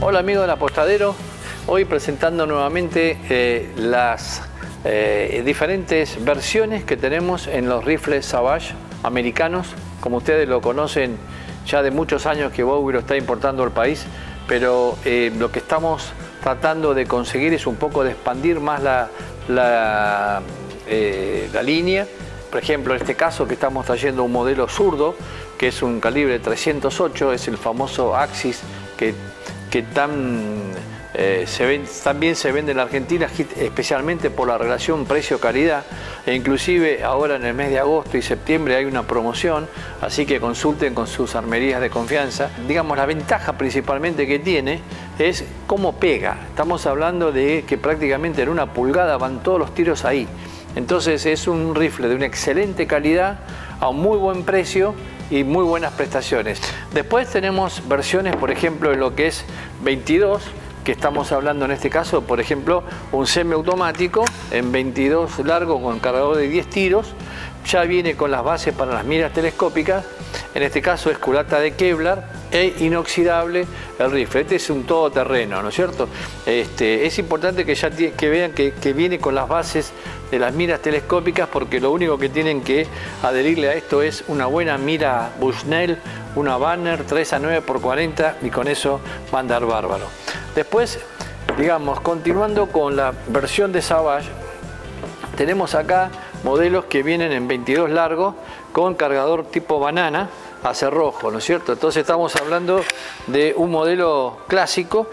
Hola amigos del apostadero, hoy presentando nuevamente las diferentes versiones que tenemos en los rifles Savage americanos. Como ustedes lo conocen, ya de muchos años que Bowie lo está importando al país, pero lo que estamos tratando de conseguir es un poco de expandir más la línea. Por ejemplo, en este caso que estamos trayendo un modelo zurdo, que es un calibre 308, es el famoso Axis que también se vende en la Argentina, especialmente por la relación precio-calidad, e inclusive ahora en el mes de agosto y septiembre hay una promoción, así que consulten con sus armerías de confianza. Digamos, la ventaja principalmente que tiene es cómo pega. Estamos hablando de que prácticamente en 1 pulgada van todos los tiros ahí. Entonces es un rifle de una excelente calidad, a un muy buen precio y muy buenas prestaciones. Después tenemos versiones, por ejemplo, en lo que es 22, que estamos hablando en este caso, por ejemplo, un semiautomático en 22 largo con cargador de 10 tiros. Ya viene con las bases para las miras telescópicas. En este caso es culata de Kevlar e inoxidable el rifle. Este es un todoterreno, ¿no es cierto? Es importante que vean que viene con las bases de las miras telescópicas, porque lo único que tienen que adherirle a esto es una buena mira Bushnell, una Banner 3-9x40, y con eso va a andar bárbaro. Después, digamos, continuando con la versión de Savage, tenemos acá modelos que vienen en 22 largo con cargador tipo banana a cerrojo, ¿no es cierto? Entonces estamos hablando de un modelo clásico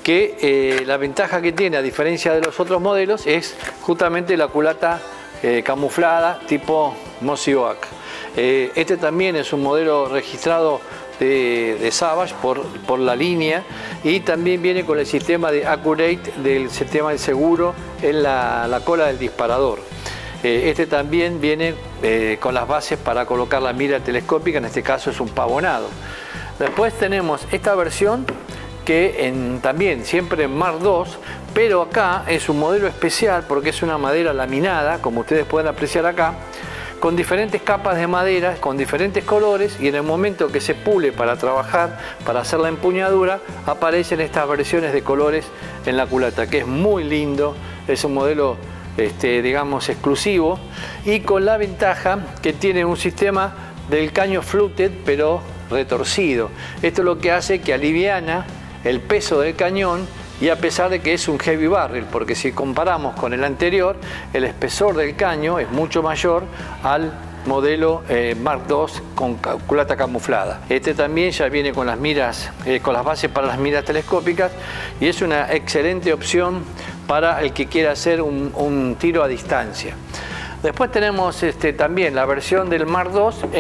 que la ventaja que tiene, a diferencia de los otros modelos, es justamente la culata camuflada tipo Mossy Oak. Este también es un modelo registrado de Savage por la línea, y también viene con el sistema de Accurate del sistema de seguro en la cola del disparador. Este también viene con las bases para colocar la mira telescópica, en este caso es un pavonado. Después tenemos esta versión que también siempre en Mark II, pero acá es un modelo especial porque es una madera laminada, como ustedes pueden apreciar acá, con diferentes capas de madera, con diferentes colores, y en el momento que se pule para trabajar, para hacer la empuñadura, aparecen estas versiones de colores en la culata, que es muy lindo. Es un modelo digamos exclusivo, y con la ventaja que tiene un sistema del caño fluted pero retorcido. Esto es lo que hace que aliviana el peso del cañón, y a pesar de que es un heavy barrel, porque si comparamos con el anterior, el espesor del caño es mucho mayor al modelo Mark II con culata camuflada. Este también ya viene con las miras, con las bases para las miras telescópicas, y es una excelente opción para el que quiera hacer un tiro a distancia. Después tenemos también la versión del Mark II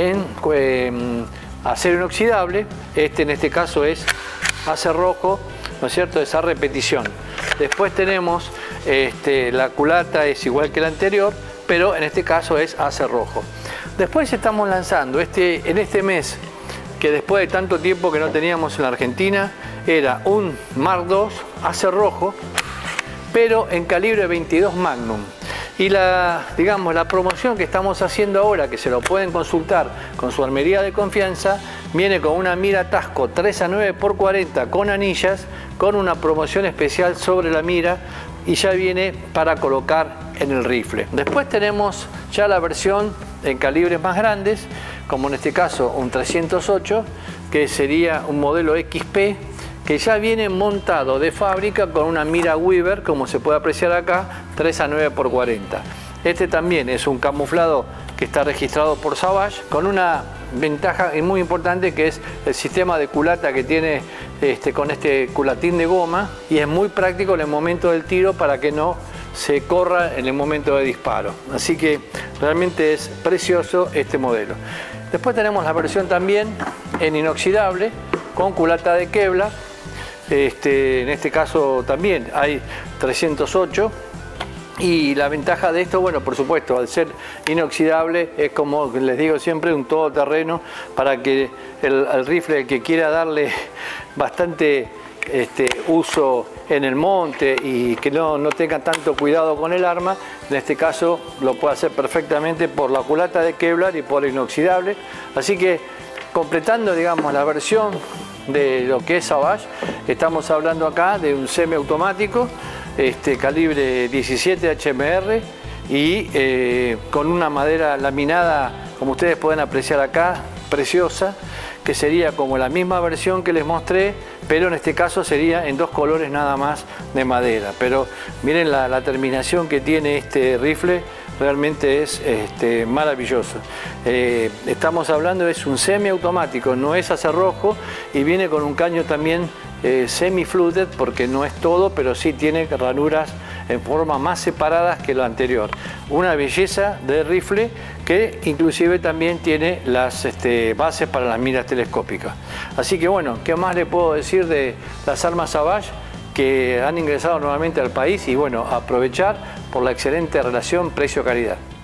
en acero inoxidable. En este caso es a cerrojo, ¿no es cierto?, esa repetición. Después tenemos la culata es igual que la anterior, pero en este caso es a cerrojo. Después estamos lanzando en este mes, que después de tanto tiempo que no teníamos en la Argentina, era un Mark II a cerrojo, pero en calibre 22 Magnum. Y digamos, la promoción que estamos haciendo ahora, que se lo pueden consultar con su armería de confianza, viene con una mira Tasco 3-9x40 con anillas, con una promoción especial sobre la mira, y ya viene para colocar en el rifle. Después tenemos ya la versión en calibres más grandes, como en este caso un 308, que sería un modelo XP, que ya viene montado de fábrica con una mira Weaver, como se puede apreciar acá, 3-9x40. Este también es un camuflado que está registrado por Savage, con una ventaja muy importante, que es el sistema de culata que tiene con este culatín de goma, y es muy práctico en el momento del tiro para que no se corra en el momento de disparo. Así que realmente es precioso este modelo. Después tenemos la versión también en inoxidable con culata de Kevlar. En este caso también hay 308, y la ventaja de esto, bueno, por supuesto, al ser inoxidable, es, como les digo siempre, un todoterreno para que el rifle que quiera darle bastante uso en el monte y que no tenga tanto cuidado con el arma, en este caso lo puede hacer perfectamente por la culata de Kevlar y por inoxidable. Así que, completando, digamos, la versión de lo que es Savage. Estamos hablando acá de un semiautomático, calibre 17 HMR y con una madera laminada, como ustedes pueden apreciar acá, preciosa, que sería como la misma versión que les mostré, pero en este caso sería en 2 colores nada más de madera. Pero miren la terminación que tiene este rifle, realmente es maravilloso. Estamos hablando, es un semiautomático, no es a cerrojo, y viene con un caño también semi-fluted, porque no es todo, pero sí tiene ranuras en forma más separadas que lo anterior. Una belleza de rifle que inclusive también tiene las bases para las miras telescópicas. Así que bueno, ¿qué más le puedo decir de las armas Savage que han ingresado nuevamente al país? Y bueno, aprovechar por la excelente relación precio-calidad.